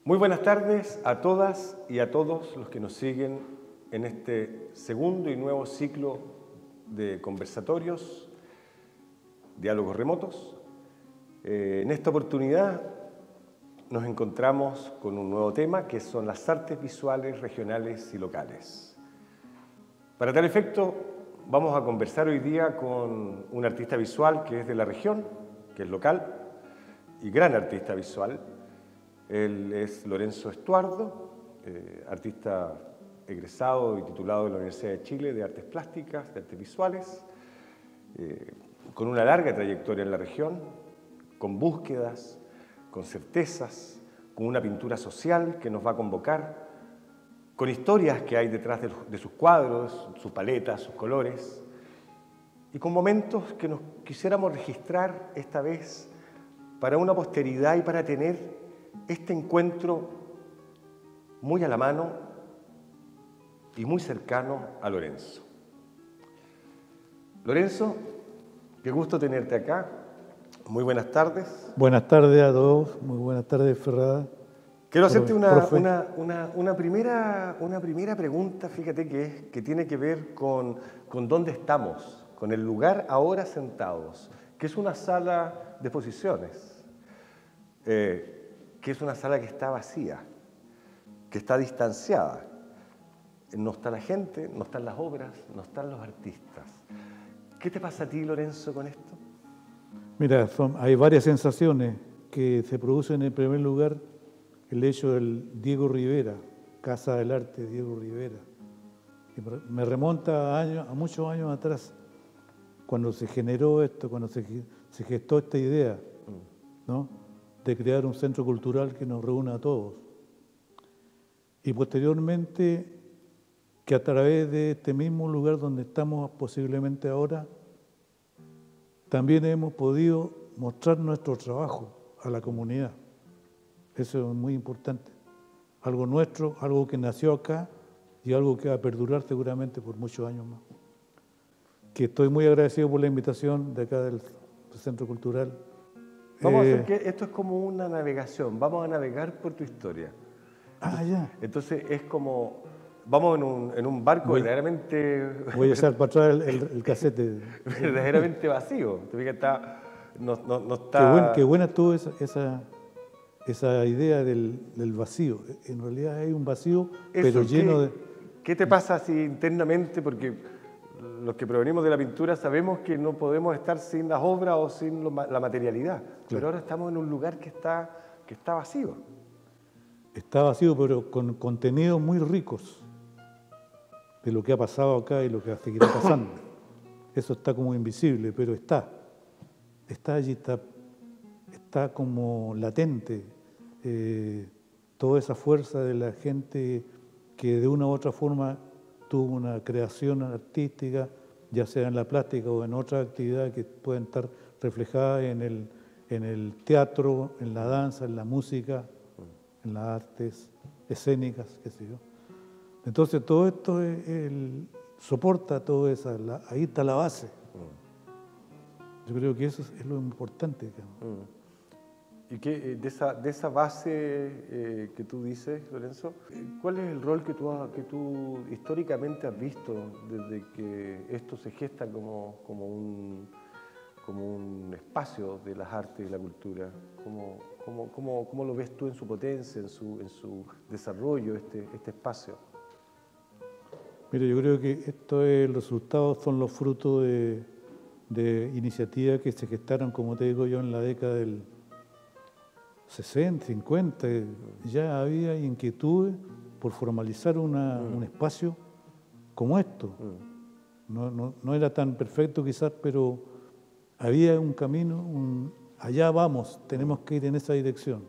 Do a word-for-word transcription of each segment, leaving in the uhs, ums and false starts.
Muy buenas tardes a todas y a todos los que nos siguen en este segundo y nuevo ciclo de conversatorios, diálogos remotos. Eh, en esta oportunidad nos encontramos con un nuevo tema que son las artes visuales regionales y locales. Para tal efecto, vamos a conversar hoy día con un artista visual que es de la región, que es local y gran artista visual. Él es Lorenzo Estuardo, eh, artista egresado y titulado de la Universidad de Chile de Artes Plásticas, de Artes Visuales, eh, con una larga trayectoria en la región, con búsquedas, con certezas, con una pintura social que nos va a convocar, con historias que hay detrás de, de sus cuadros, sus paletas, sus colores, y con momentos que nos quisiéramos registrar esta vez para una posteridad y para tener este encuentro muy a la mano y muy cercano a Lorenzo. Lorenzo, qué gusto tenerte acá. Muy buenas tardes. Buenas tardes a todos. Muy buenas tardes, Ferrada. Quiero hacerte una, una, una, una, primera, una primera pregunta, fíjate, que, es, que tiene que ver con, con dónde estamos, con el lugar ahora sentados, que es una sala de exposiciones. Eh, que es una sala que está vacía, que está distanciada. No está la gente, no están las obras, no están los artistas. ¿Qué te pasa a ti, Lorenzo, con esto? Mira, son, hay varias sensaciones que se producen. En primer lugar, el hecho del Diego Rivera, Casa del Arte Diego Rivera, que me remonta a, años, a muchos años atrás, cuando se generó esto, cuando se, se gestó esta idea, ¿no?, de crear un centro cultural que nos reúna a todos. Y posteriormente, que a través de este mismo lugar donde estamos posiblemente ahora, también hemos podido mostrar nuestro trabajo a la comunidad. Eso es muy importante. Algo nuestro, algo que nació acá y algo que va a perdurar seguramente por muchos años más. Que estoy muy agradecido por la invitación de acá del Centro Cultural. Vamos eh, a hacer que esto es como una navegación, vamos a navegar por tu historia. Ah, ya. Entonces es como, vamos en un, en un barco voy, verdaderamente... Voy a echar para atrás el, el, el casete. verdaderamente vacío. Te fijas, está, no, no, no está... Qué, buen, qué buena estuvo esa, esa, esa idea del, del vacío. En realidad hay un vacío, Eso, pero lleno ¿qué, de... ¿Qué te pasa así internamente? Porque los que provenimos de la pintura sabemos que no podemos estar sin las obras o sin lo, la materialidad. Claro. Pero ahora estamos en un lugar que está, que está vacío. Está vacío, pero con contenidos muy ricos de lo que ha pasado acá y lo que seguirá pasando. Eso está como invisible, pero está. Está allí, está, está como latente. Eh, toda esa fuerza de la gente que de una u otra forma tuvo una creación artística, ya sea en la plástica o en otras actividades que pueden estar reflejadas en el, en el teatro, en la danza, en la música, en las artes escénicas, qué sé yo. Entonces todo esto es, el, soporta todo eso, la, ahí está la base. Yo creo que eso es, es lo importante. Mm. ¿Y qué, de, esa, de esa base eh, que tú dices, Lorenzo, cuál es el rol que tú, que tú históricamente has visto desde que esto se gesta como, como, un, como un espacio de las artes y la cultura? ¿Cómo, cómo, cómo, cómo lo ves tú en su potencia, en su, en su desarrollo, este, este espacio? Mira, yo creo que esto es, los resultados son los frutos de, de iniciativas que se gestaron, como te digo yo, en la década del sesenta, cincuenta, ya había inquietudes por formalizar una, mm. un espacio como esto. Mm. No, no, no era tan perfecto quizás, pero había un camino, un, allá vamos, tenemos que ir en esa dirección.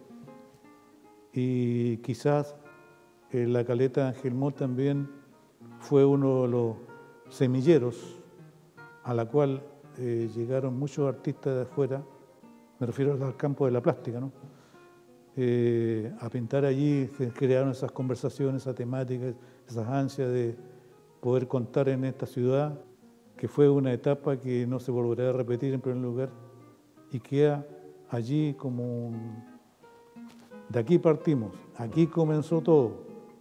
Y quizás eh, la Caleta de Ángel Moll también fue uno de los semilleros a la cual eh, llegaron muchos artistas de afuera, me refiero al campo de la plástica, ¿no? Eh, a pintar allí, se crearon esas conversaciones, esas temáticas, esas ansias de poder contar en esta ciudad, que fue una etapa que no se volverá a repetir en primer lugar y queda allí como un, De aquí partimos, aquí comenzó todo.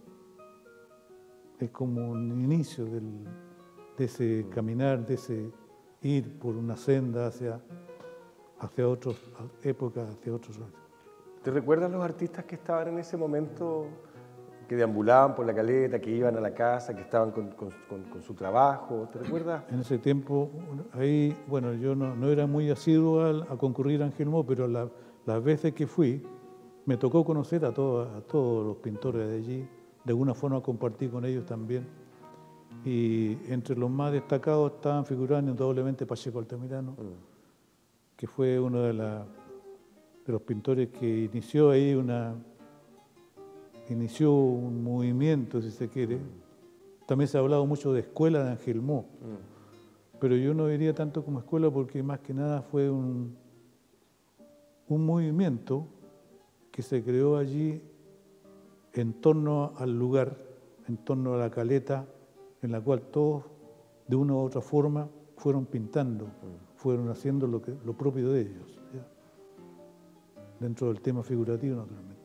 Es como un inicio del, de ese caminar, de ese ir por una senda hacia, hacia otras épocas, hacia otros años. ¿Te recuerdas los artistas que estaban en ese momento, que deambulaban por la caleta, que iban a la casa, que estaban con, con, con, con su trabajo? ¿Te recuerdas? En ese tiempo, ahí, bueno, yo no, no era muy asiduo a, a concurrir a Angelmó, pero la, las veces que fui, me tocó conocer a, todo, a todos los pintores de allí, de alguna forma compartí con ellos también. Y entre los más destacados estaban figurando indudablemente Pacheco Altamirano, mm. que fue uno de, la, de los pintores que inició ahí una, inició un movimiento, si se quiere. Mm. También se ha hablado mucho de escuela de Angelmó, mm. pero yo no diría tanto como escuela porque más que nada fue un, un movimiento que se creó allí en torno al lugar, en torno a la caleta, en la cual todos, de una u otra forma, fueron pintando, mm. fueron haciendo lo, que, lo propio de ellos, ¿ya? Dentro del tema figurativo, naturalmente.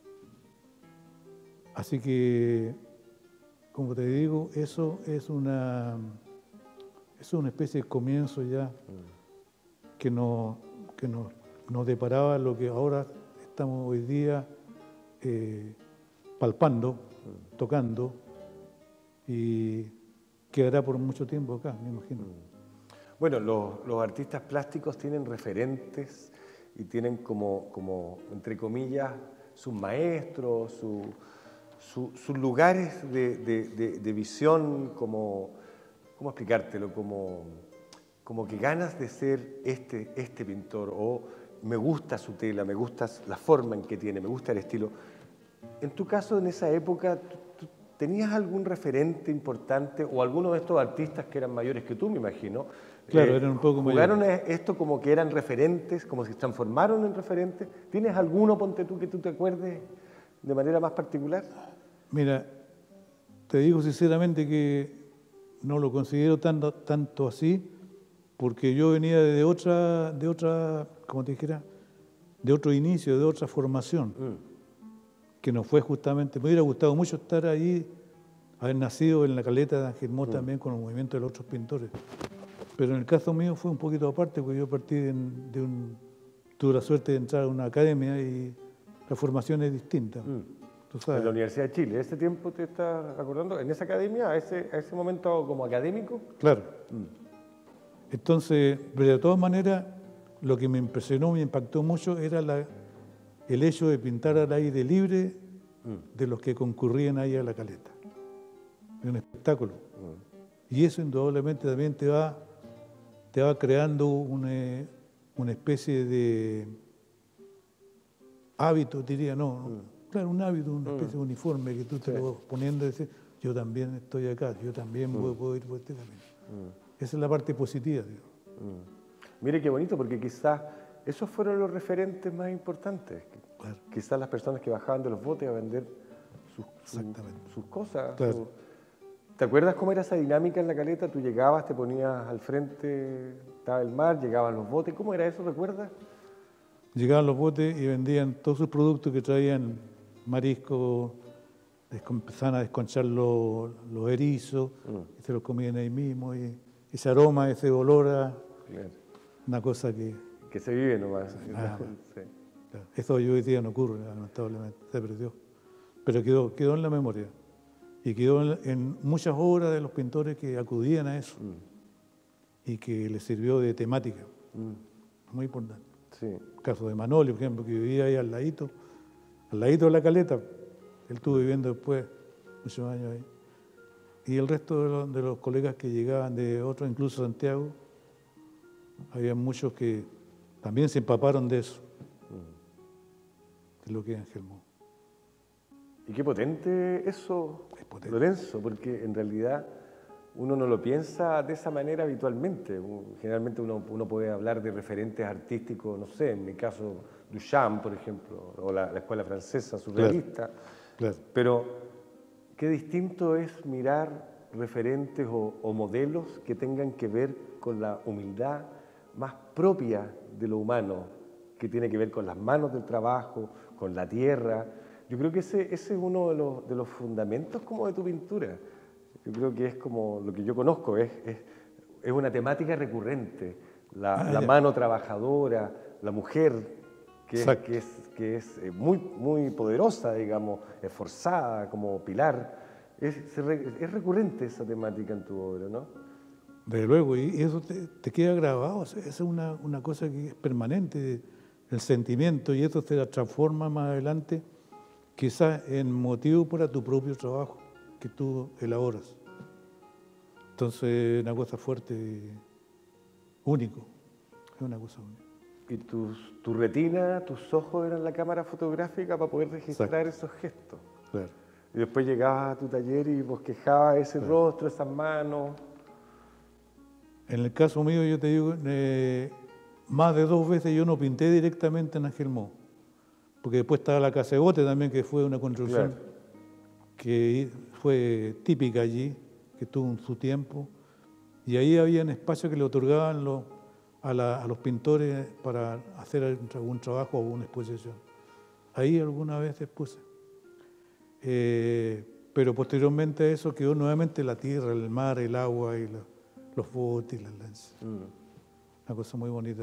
Así que, como te digo, eso es una, es una especie de comienzo ya mm. que, no, que nos, nos deparaba lo que ahora estamos hoy día eh, palpando, mm. tocando, y quedará por mucho tiempo acá, me imagino. Bueno, los, los artistas plásticos tienen referentes y tienen como, como entre comillas, sus maestros, su, su, sus lugares de, de, de, de visión, como, ¿cómo explicártelo? Como, como que ganas de ser este, este pintor, o me gusta su tela, me gusta la forma en que tiene, me gusta el estilo. En tu caso, en esa época, ¿tenías algún referente importante o alguno de estos artistas que eran mayores que tú, me imagino? Claro, eh, eran un poco ¿Jugaron mayores. esto como que eran referentes, como si se transformaron en referentes? ¿Tienes alguno, ponte tú, que tú te acuerdes de manera más particular? Mira, te digo sinceramente que no lo considero tanto, tanto así, porque yo venía de otra, de otra, como te dijera, de otro inicio, de otra formación. Mm. que no fue justamente, me hubiera gustado mucho estar ahí, haber nacido en la caleta de Angelmó mm. también con el movimiento de los otros pintores. Pero en el caso mío fue un poquito aparte, porque yo partí de, de un, tuve la suerte de entrar a una academia y la formación es distinta. Mm. ¿Tú sabes? En la Universidad de Chile, ¿ese tiempo te estás acordando? ¿En esa academia, a ese, a ese momento como académico? Claro. Mm. Entonces, pero de todas maneras, lo que me impresionó, me impactó mucho era la... el hecho de pintar al aire libre mm. de los que concurrían ahí a la caleta. Es un espectáculo. Mm. Y eso indudablemente también te va, te va creando una, una especie de hábito, diría, no, mm. claro, un hábito, una especie mm. de uniforme que tú te sí. lo vas poniendo y dices, yo también estoy acá, yo también mm. puedo ir por este camino. Mm. Esa es la parte positiva, digo. Mm. Mire qué bonito, porque quizás esos fueron los referentes más importantes. Claro. Quizás las personas que bajaban de los botes a vender sus, sus, sus cosas. Claro. Su... ¿Te acuerdas cómo era esa dinámica en la caleta? Tú llegabas, te ponías al frente, estaba el mar, llegaban los botes. ¿Cómo era eso? ¿Recuerdas? Llegaban los botes y vendían todos sus productos que traían, marisco, empezaban a desconchar los, los erizos, mm. y se los comían ahí mismo. Y ese aroma, ese olor, a, claro. una cosa que... que se vive nomás. Ah, sí. Claro. Eso hoy día no ocurre, lamentablemente, se perdió. Pero quedó, quedó en la memoria. Y quedó en, en muchas obras de los pintores que acudían a eso. Mm. Y que les sirvió de temática. Mm. Muy importante. Sí. El caso de Manolio, por ejemplo, que vivía ahí al ladito, al ladito de la caleta. Él estuvo viviendo después muchos años ahí. Y el resto de los, de los colegas que llegaban de otros, incluso Santiago, había muchos que también se empaparon de eso, de lo que es Angelmó. Y qué potente eso, es potente. Lorenzo, porque en realidad uno no lo piensa de esa manera habitualmente. Generalmente uno, uno puede hablar de referentes artísticos, no sé, en mi caso Duchamp, por ejemplo, o la, la escuela francesa surrealista. Claro. Claro. Pero qué distinto es mirar referentes o, o modelos que tengan que ver con la humildad más propia de lo humano, que tiene que ver con las manos del trabajo, con la tierra. Yo creo que ese, ese es uno de los, de los fundamentos como de tu pintura. Yo creo que es como lo que yo conozco, es, es, es una temática recurrente. La, Ah, la ya. mano trabajadora, la mujer, que es, que es, que es eh, muy, muy poderosa, digamos, esforzada como pilar. Es, es recurrente esa temática en tu obra, ¿no? Desde luego, y eso te, te queda grabado, o sea, esa es una, una cosa que es permanente, el sentimiento, y eso te la transforma más adelante, quizás en motivo para tu propio trabajo que tú elaboras. Entonces, es una cosa fuerte, único, es una cosa única. Y tus, tu retina, tus ojos eran la cámara fotográfica para poder registrar Exacto. esos gestos. Claro. Y después llegabas a tu taller y bosquejabas ese Claro. rostro, esas manos. En el caso mío, yo te digo, eh, más de dos veces yo no pinté directamente en Angelmó, porque después estaba la Casa de Bote también, que fue una construcción Claro. que fue típica allí, que tuvo en su tiempo, y ahí había un espacio que le otorgaban los, a, la, a los pintores para hacer algún trabajo o una exposición. Ahí alguna vez puse. Eh, pero posteriormente a eso quedó nuevamente la tierra, el mar, el agua y la, los botes y las lanzas. Mm. Una cosa muy bonita.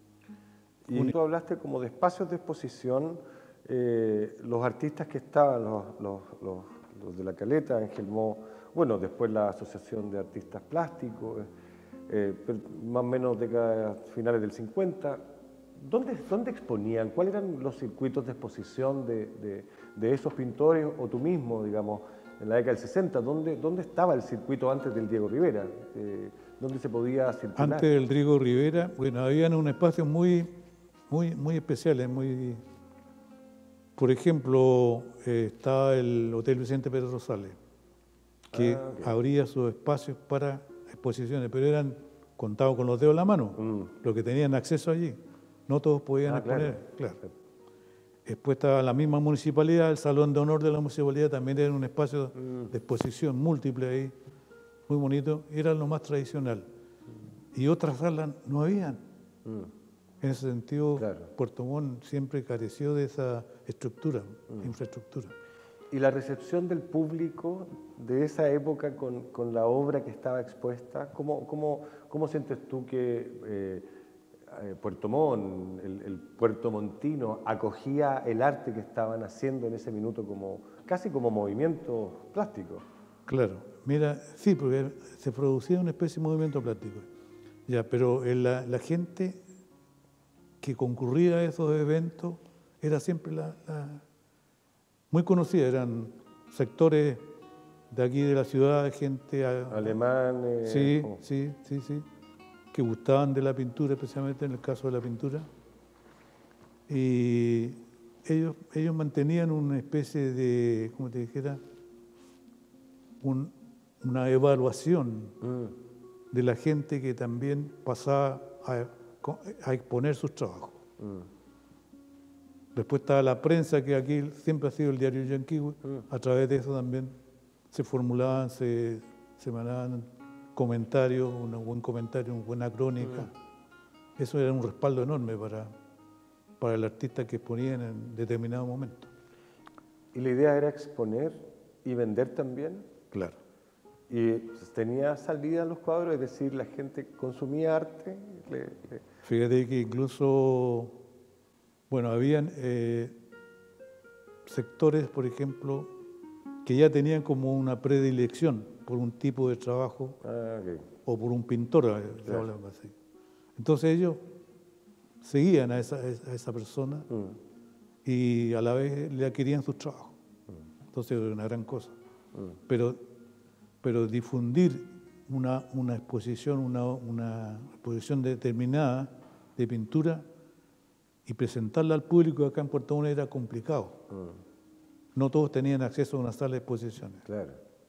Y Un- tú hablaste como de espacios de exposición, eh, los artistas que estaban, los, los, los, los de La Caleta, Angelmó, bueno, después la Asociación de Artistas Plásticos, eh, pero más o menos décadas finales del cincuenta, ¿dónde, dónde exponían? ¿Cuáles eran los circuitos de exposición de, de, de esos pintores o tú mismo, digamos, en la década del sesenta? ¿Dónde, dónde estaba el circuito antes del Diego Rivera? Eh, ¿Dónde se podía circular? Antes del Diego Rivera, bueno, habían un espacio muy, muy, muy especiales, muy... Por ejemplo, eh, estaba el Hotel Vicente Pérez Rosales, que Ah, ok. abría sus espacios para exposiciones, pero eran contados con los dedos de la mano, Mm. los que tenían acceso allí. No todos podían Ah, claro. exponer, claro. Después estaba la misma municipalidad, el Salón de Honor de la municipalidad también era un espacio Mm. de exposición múltiple ahí, muy bonito, era lo más tradicional. Y otras salas no habían. Mm. En ese sentido, Claro. Puerto Montt siempre careció de esa estructura, Mm. infraestructura. ¿Y la recepción del público de esa época con, con la obra que estaba expuesta? ¿Cómo, cómo, cómo sientes tú que eh, eh, Puerto Montt, el, el puertomontino, acogía el arte que estaban haciendo en ese minuto como casi como movimiento plástico? Claro, mira, sí, porque se producía una especie de movimiento plástico. Ya, pero eh, la, la gente que concurría a esos eventos era siempre la, la- muy conocida, eran sectores de aquí de la ciudad, gente a- Alemanes. sí, oh. sí, sí, sí, que gustaban de la pintura, especialmente en el caso de la pintura. Y ellos, ellos mantenían una especie de, como te dijera, un- una evaluación Mm. de la gente que también pasaba a, a exponer sus trabajos. Mm. Después estaba la prensa, que aquí siempre ha sido el diario Yanquihue. Mm. A través de eso también se formulaban, se, se mandaban comentarios, un buen comentario, una buena crónica. Eso era un respaldo enorme para, para el artista que exponía en determinado momento. ¿Y la idea era exponer y vender también? Claro. ¿Y tenía salida los cuadros? Es decir, la gente consumía arte. Le- le- Fíjate que incluso, bueno, habían eh, sectores, por ejemplo, que ya tenían como una predilección por un tipo de trabajo Ah, ok. o por un pintor, eh, se Claro. hablaba así. Entonces ellos seguían a esa, a esa persona Mm. y a la vez le adquirían sus trabajos. Entonces era una gran cosa. Mm. Pero, pero difundir una, una exposición, una, una exposición determinada de pintura y presentarla al público acá en Puerto Montt era complicado. Mm. No todos tenían acceso a una sala de exposiciones. Claro.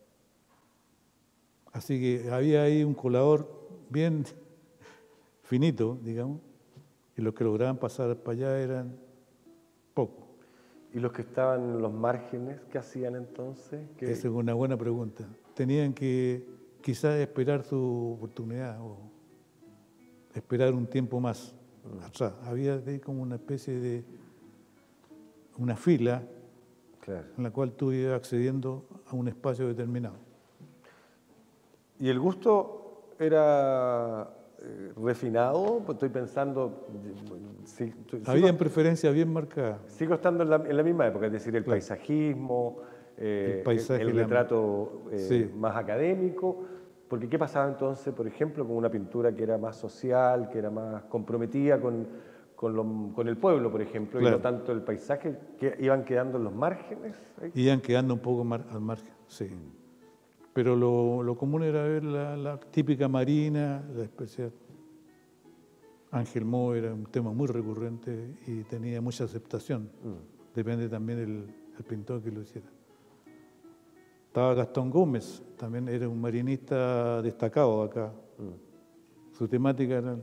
Así que había ahí un colador bien finito, digamos, y los que lograban pasar para allá eran pocos. ¿Y los que estaban en los márgenes, qué hacían entonces? ¿Qué- Esa es una buena pregunta. Tenían que quizás esperar su oportunidad o esperar un tiempo más. mm. atrás. Había de, como una especie de una fila claro. en la cual tú ibas accediendo a un espacio determinado. ¿Y el gusto era eh, refinado? Pues estoy pensando... Si, Había en preferencia bien marcada. Sigo estando en la, en la misma época, es decir, el claro. paisajismo, eh, el, paisaje, el, el retrato eh, sí. más académico. Porque ¿qué pasaba entonces, por ejemplo, con una pintura que era más social, que era más comprometida con, con, lo, con el pueblo, por ejemplo, claro. y no tanto el paisaje, que iban quedando en los márgenes? ¿Eh? Iban quedando un poco mar, al margen, sí. Mm. Pero lo, lo común era ver la, la típica marina, la especial. Ángel Mo era un tema muy recurrente y tenía mucha aceptación. Mm. Depende también del el pintor que lo hiciera. Estaba Gastón Gómez, también era un marinista destacado acá. Mm. Su temática era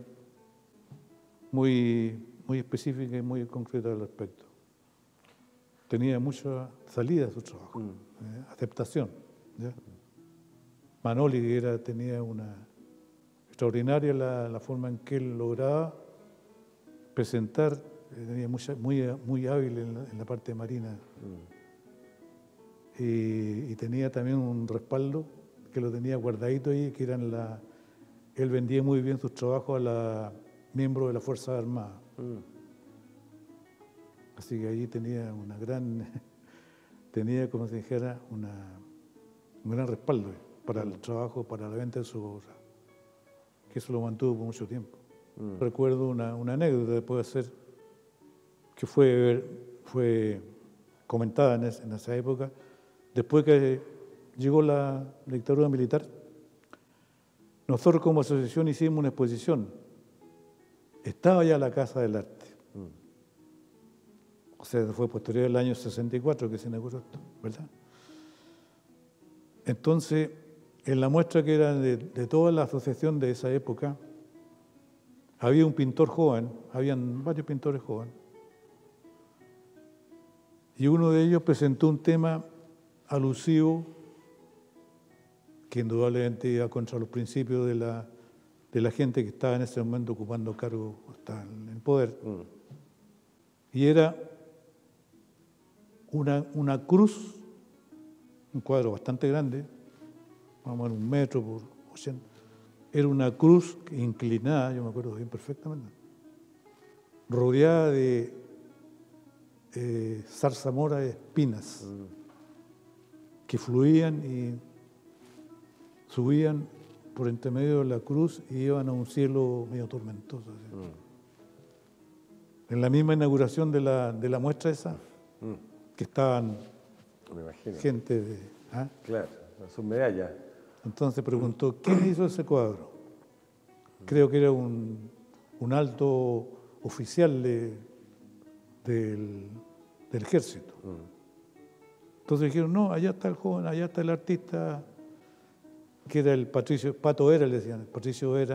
muy, muy específica y muy concreta al respecto. Tenía mucha salida a su trabajo, mm. eh, aceptación. ¿ya? Manoli que era, tenía una extraordinaria la, la forma en que él lograba presentar, tenía mucha, muy, muy hábil en la, en la parte marina. Mm. Y, y tenía también un respaldo que lo tenía guardadito ahí, que eran la... Él vendía muy bien sus trabajos a los miembros de las Fuerzas Armadas. Mm. Así que allí tenía una gran... tenía, como se dijera, una, un gran respaldo para el trabajo, para la venta de su obra, que eso lo mantuvo por mucho tiempo. Mm. Recuerdo una, una anécdota que puede ser, que fue, fue comentada en, es, en esa época, después que llegó la dictadura militar, nosotros como asociación hicimos una exposición, estaba ya la Casa del Arte, mm. o sea, fue posterior al año sesenta y cuatro que se inauguró esto, ¿verdad? Entonces, en la muestra que era de, de toda la asociación de esa época, había un pintor joven, habían varios pintores jóvenes, y uno de ellos presentó un tema alusivo que indudablemente iba contra los principios de la, de la gente que estaba en ese momento ocupando cargo, estaba en el poder, mm. y era una, una cruz, un cuadro bastante grande, vamos a ver, un metro por ochenta, era una cruz inclinada, yo me acuerdo bien perfectamente, rodeada de eh, zarzamora de espinas mm. que fluían y subían por entre medio de la cruz y iban a un cielo medio tormentoso. Mm. En la misma inauguración de la, de la muestra esa, mm. que estaban me imagino. gente de... ¿ah? Claro, sus medallas. Entonces preguntó, ¿quién hizo ese cuadro? Creo que era un, un alto oficial de, del, del ejército. Entonces dijeron, no, allá está el joven, allá está el artista, que era el Patricio, Pato Vera, le decían, Patricio Vera.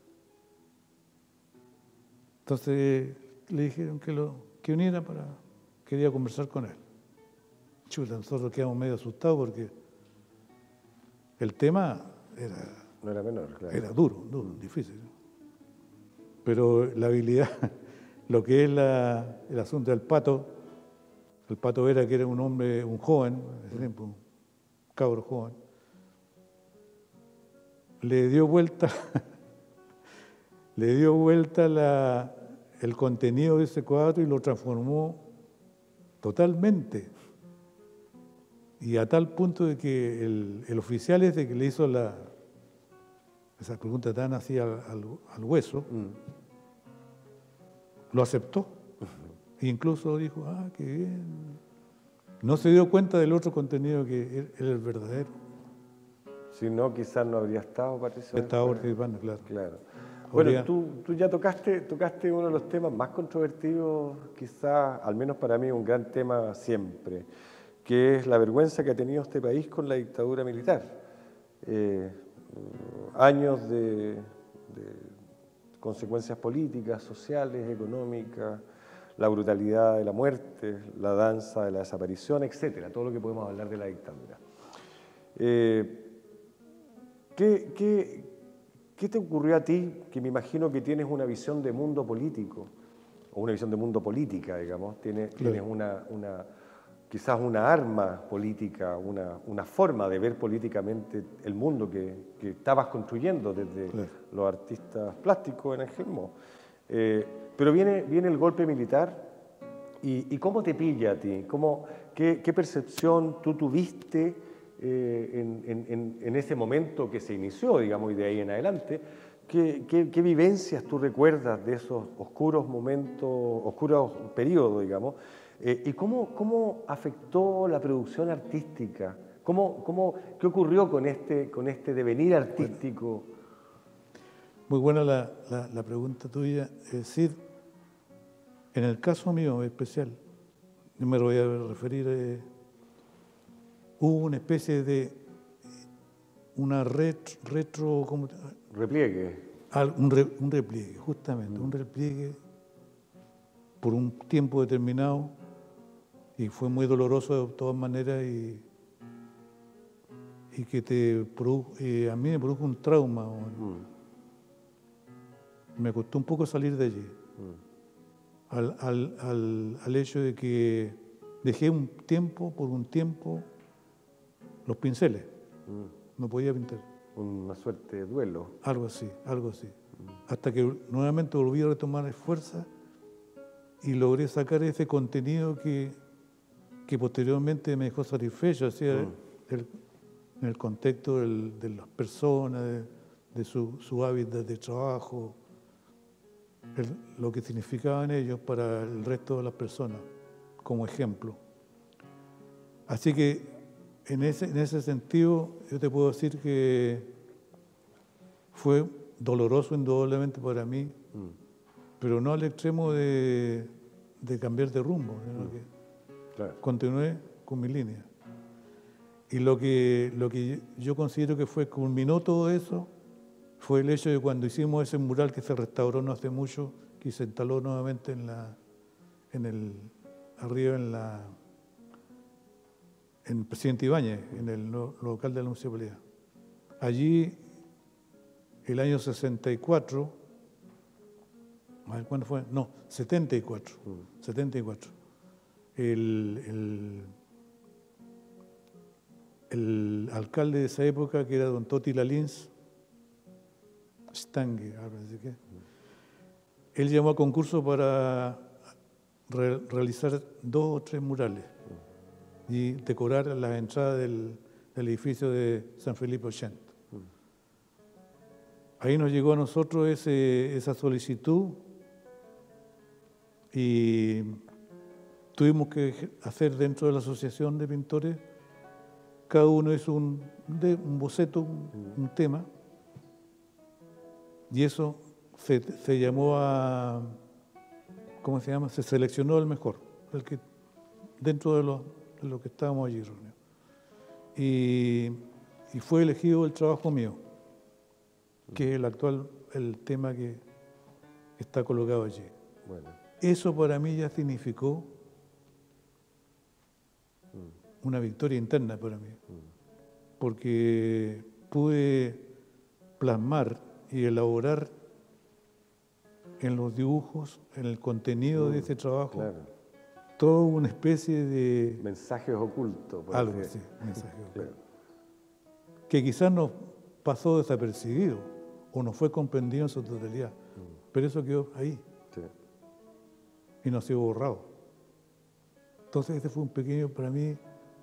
Entonces le dijeron que, lo, que viniera para, quería conversar con él. Chuta, nosotros quedamos medio asustados porque el tema era, no era menor, claro. Era duro, duro, difícil. Pero la habilidad, lo que es la, el asunto del Pato, el Pato Vera, que era un hombre, un joven, un cabro joven, le dio vuelta, le dio vuelta la, el contenido de ese cuadro y lo transformó totalmente. Y a tal punto de que el, el oficial ese que le hizo la, esa pregunta tan así al, al, al hueso, mm. lo aceptó. Uh-huh. E incluso dijo, ah, qué bien. No se dio cuenta del otro contenido que era el verdadero. Si no, quizás no habría estado participando. Estaba participando, claro. claro. Bueno, habría... tú, tú ya tocaste, tocaste uno de los temas más controvertidos, quizás, al menos para mí, un gran tema siempre, que es la vergüenza que ha tenido este país con la dictadura militar. Eh, años de, de consecuencias políticas, sociales, económicas, la brutalidad de la muerte, la danza de la desaparición, etcétera, todo lo que podemos hablar de la dictadura. Eh, ¿qué, qué, ¿qué te ocurrió a ti, que me imagino que tienes una visión de mundo político, o una visión de mundo política, digamos, tienes, Claro. tienes una, una, quizás una arma política, una, una forma de ver políticamente el mundo que, que estabas construyendo desde Claro. los artistas plásticos en el Gelmo. Eh, pero viene, viene el golpe militar, y, y ¿cómo te pilla a ti? ¿Cómo, qué, qué percepción tú tuviste eh, en, en, en ese momento que se inició, digamos, y de ahí en adelante? ¿Qué, qué, qué vivencias tú recuerdas de esos oscuros momentos, oscuros periodos, digamos? Eh, ¿Y cómo, cómo afectó la producción artística? ¿Cómo, cómo, ¿Qué ocurrió con este, con este devenir artístico? Bueno, muy buena la, la, la pregunta tuya. Es decir, en el caso mío especial, yo me voy a referir, eh, hubo una especie de una ret, retro... ¿cómo te, Repliegue. Un, re, un repliegue, justamente, mm. un repliegue por un tiempo determinado, y fue muy doloroso de todas maneras, y, y que te produjo, eh, a mí me produjo un trauma. Mm. Me costó un poco salir de allí, mm. al, al, al, al hecho de que dejé un tiempo, por un tiempo, los pinceles, mm. no podía pintar. Una suerte de duelo. Algo así, algo así. Mm. Hasta que nuevamente volví a retomar fuerza y logré sacar ese contenido que, que posteriormente me dejó satisfecho, así, mm. el, en el contexto del, de las personas, de, de su, su hábitat de trabajo, el, lo que significaban ellos para el resto de las personas, como ejemplo. Así que En ese, en ese sentido, yo te puedo decir que fue doloroso indudablemente para mí, mm. pero no al extremo de, de cambiar de rumbo, sino mm. que claro. continué con mi línea. Y lo que, lo que yo considero que fue, culminó todo eso, fue el hecho de cuando hicimos ese mural que se restauró no hace mucho, que se instaló nuevamente en la, en el, arriba en la... en Presidente Ibáñez, en el local de la municipalidad. Allí, el año sesenta y cuatro, ¿cuándo fue? No, setenta y cuatro, mm. setenta y cuatro. El, el, el alcalde de esa época, que era don Toti Lalins, Stange, así que, mm. él llamó a concurso para re, realizar dos o tres murales y decorar las entradas del, del edificio de San Felipe ochenta. Mm. Ahí nos llegó a nosotros ese, esa solicitud y tuvimos que hacer dentro de la asociación de pintores, cada uno hizo un, de, un boceto, un, mm. un tema, y eso se, se llamó a, ¿cómo se llama? Se seleccionó el mejor, el que dentro de los lo que estábamos allí reunidos. Y, y fue elegido el trabajo mío, que es el actual, el tema que está colocado allí. Bueno. Eso para mí ya significó mm. una victoria interna para mí, mm. porque pude plasmar y elaborar en los dibujos, en el contenido mm. de ese trabajo, claro. toda una especie de... mensajes ocultos. Algo así, mensajes ocultos. Que quizás nos pasó desapercibido o no fue comprendido en su totalidad, mm. pero eso quedó ahí. Sí. Y no ha sido borrado. Entonces este fue un pequeño, para mí...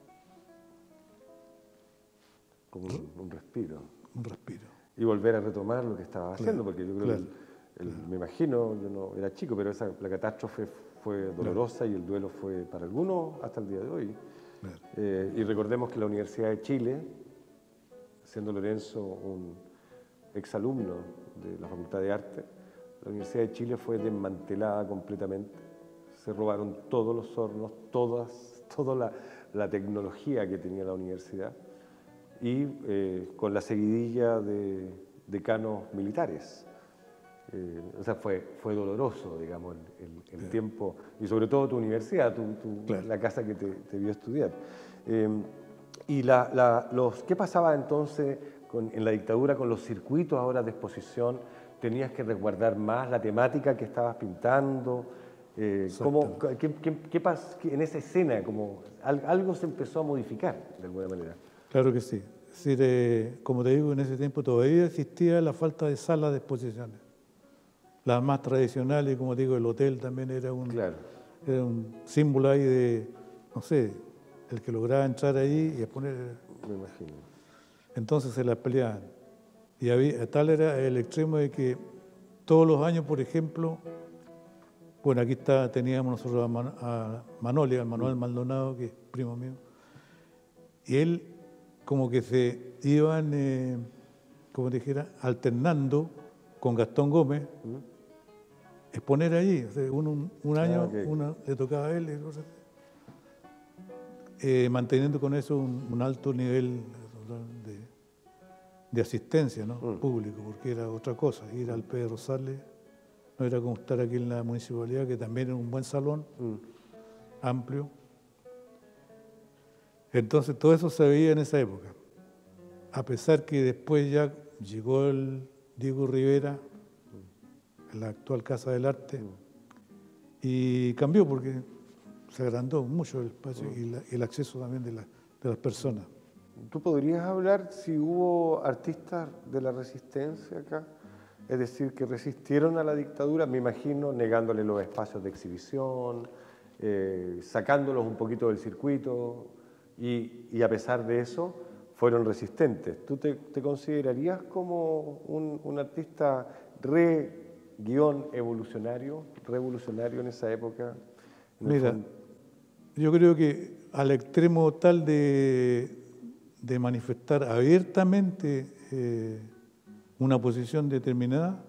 como un, un respiro. Un respiro. Y volver a retomar lo que estaba haciendo, claro, porque yo creo claro, que, el, el, claro. me imagino, yo no era chico, pero esa, la catástrofe fue dolorosa, claro. y el duelo fue para algunos hasta el día de hoy. Claro. Eh, y recordemos que la Universidad de Chile, siendo Lorenzo un exalumno de la Facultad de Arte, la Universidad de Chile fue desmantelada completamente. Se robaron todos los hornos, todas, toda la, la tecnología que tenía la universidad, y eh, con la seguidilla de decanos militares. Eh, o sea, fue, fue doloroso, digamos, el, el, el claro. tiempo, y sobre todo tu universidad, tu, tu, claro. la casa que te, te vio estudiar. Eh, y la, la, los, ¿qué pasaba entonces con, en la dictadura con los circuitos ahora de exposición, tenías que resguardar más la temática que estabas pintando. Eh, ¿cómo, qué, qué, qué pasa en esa escena? Como, algo se empezó a modificar de alguna manera. Claro que sí. Es decir, eh, como te digo, en ese tiempo todavía existía la falta de salas de exposiciones. Las más tradicionales, como digo, el hotel también era un, claro. era un símbolo ahí de, no sé, el que lograba entrar ahí y exponer. Me imagino. Entonces se las peleaban. Y había, tal era el extremo de que todos los años, por ejemplo, bueno, aquí está, teníamos nosotros a, Man, a Manoli, a Manuel Maldonado, que es primo mío, y él como que se iban, eh, como dijera, alternando con Gastón Gómez, ¿Mm? exponer allí. O sea, un, un año ah, okay. uno le tocaba a él, y cosas, eh, manteniendo con eso un, un alto nivel de, de asistencia, ¿no? Mm. público, porque era otra cosa, ir al Pedro Rosales. No era como estar aquí en la municipalidad, que también era un buen salón, mm. amplio. Entonces todo eso se veía en esa época. A pesar que después ya llegó el Diego Rivera, mm. en la actual Casa del Arte, mm. y cambió porque se agrandó mucho el espacio mm. y la, el acceso también de, la, de las personas. ¿Tú podrías hablar si hubo artistas de la resistencia acá? Es decir, que resistieron a la dictadura, me imagino, negándole los espacios de exhibición, eh, sacándolos un poquito del circuito, y, y a pesar de eso, fueron resistentes. ¿Tú te, te considerarías como un, un artista re-evolucionario, revolucionario en esa época? Mira, yo creo que al extremo tal de, de manifestar abiertamente eh, una posición determinada,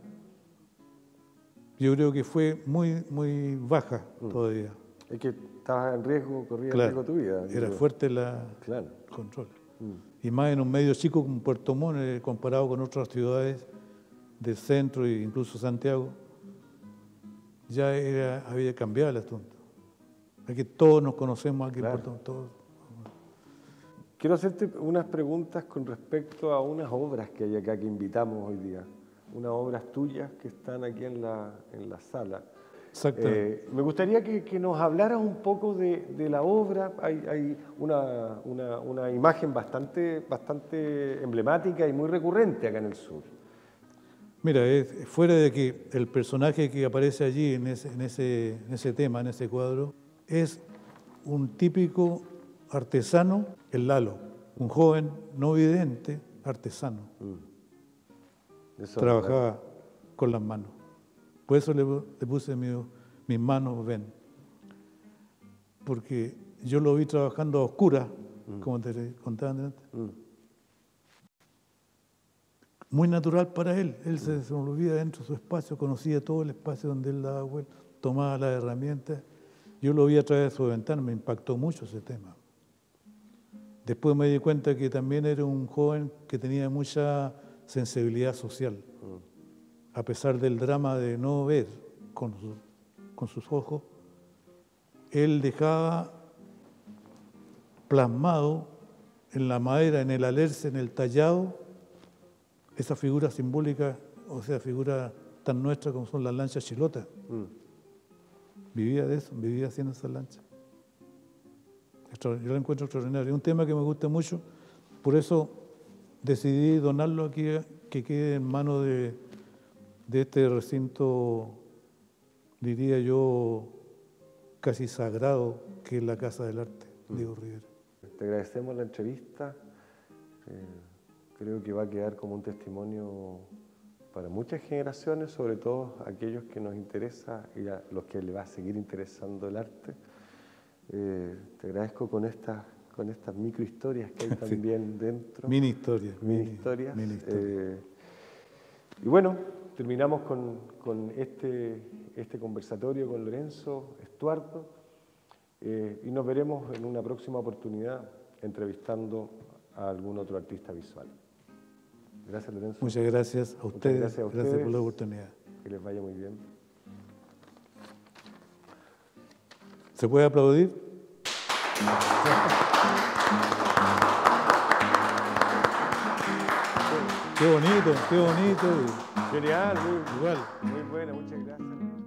yo creo que fue muy, muy baja mm. todavía. Es que estabas en riesgo, corrías claro, riesgo tu vida. Era digo. fuerte la, claro. el control. Mm. Y más en un medio chico como Puerto Montt, eh, comparado con otras ciudades del centro e incluso Santiago, ya era, había cambiado el asunto. Es que todos nos conocemos aquí claro. en Puerto Montt, todos. Quiero hacerte unas preguntas con respecto a unas obras que hay acá que invitamos hoy día. Unas obras tuyas que están aquí en la, en la sala. Exacto. Eh, me gustaría que, que nos hablaras un poco de, de la obra. Hay, hay una, una, una imagen bastante, bastante emblemática y muy recurrente acá en el sur. Mira, es, fuera de que el personaje que aparece allí en ese, en, ese, en ese tema, en ese cuadro, es un típico artesano, el Lalo, un joven no vidente, artesano. Mm. Eso, trabajaba claro. con las manos. Por eso le, le puse mi, mis manos ven. Porque yo lo vi trabajando a oscuras, mm. como te contaba antes. Mm. Muy natural para él. Él mm. se, se olvida dentro de su espacio, conocía todo el espacio donde él daba vuelta, tomaba las herramientas. Yo lo vi a través de su ventana, me impactó mucho ese tema. Después me di cuenta que también era un joven que tenía mucha sensibilidad social. Mm. A pesar del drama de no ver con, su, con sus ojos, él dejaba plasmado en la madera, en el alerce, en el tallado, esa figura simbólica, o sea, figura tan nuestra como son las lanchas chilotas. Mm. Vivía de eso, vivía haciendo esas lanchas. Yo lo encuentro extraordinario. Es un tema que me gusta mucho, por eso decidí donarlo aquí, que quede en manos de, de este recinto, diría yo, casi sagrado, que es la Casa del Arte, mm. Diego Rivera. Te agradecemos la entrevista. Eh, creo que va a quedar como un testimonio para muchas generaciones, sobre todo aquellos que nos interesa y a los que le va a seguir interesando el arte. Eh, te agradezco con estas con estas microhistorias que hay también sí. dentro. Mini historias. Mini historias. Mini historias. Eh, y bueno, terminamos con, con este, este conversatorio con Lorenzo Estuardo eh, y nos veremos en una próxima oportunidad entrevistando a algún otro artista visual. Gracias, Lorenzo. Muchas gracias a ustedes. Muchas gracias a ustedes. Gracias por la oportunidad. Que les vaya muy bien. ¿Se puede aplaudir? Qué bonito, qué bonito. Genial, muy, Igual. muy buena, muchas gracias.